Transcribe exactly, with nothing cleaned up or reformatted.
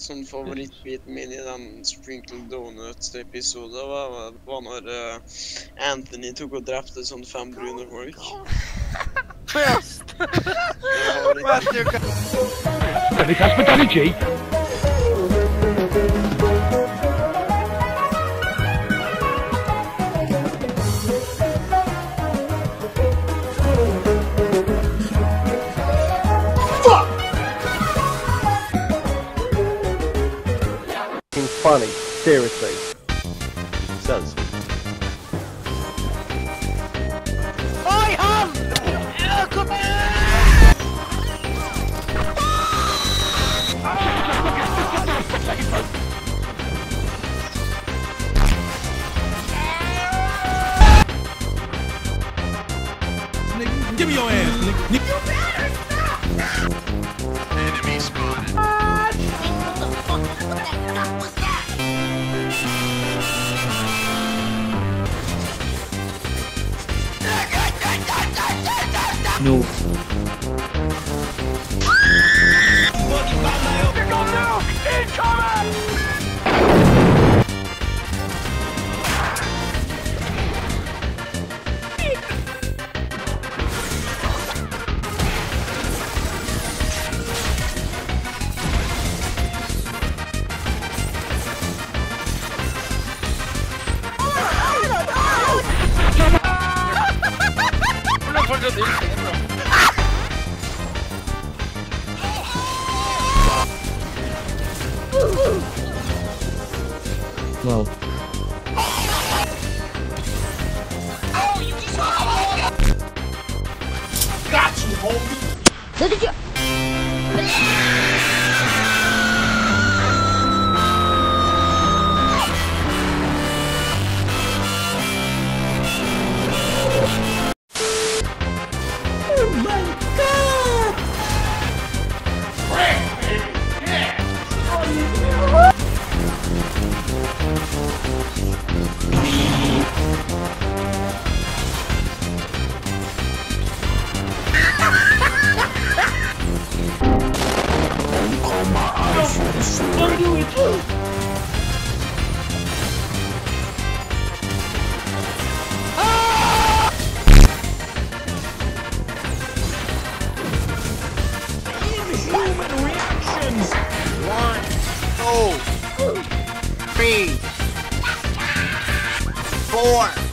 sånn favorittbiten min i den Sprinkled Donuts-episoden var, var når uh, Anthony tok og drepte sånn fem brune folk. Best! Best you can... With hospitality. Funny, seriously. Says. I have. Give me your ass, nigga. You better stop! Enemy spotted. What the fuck? What the fuck was that? No. You're going now! Incoming! Well. Oh, you just got you, homie. Look at you. Oh my God! Don't do it! Ah! Inhuman reactions! One, two, three, four.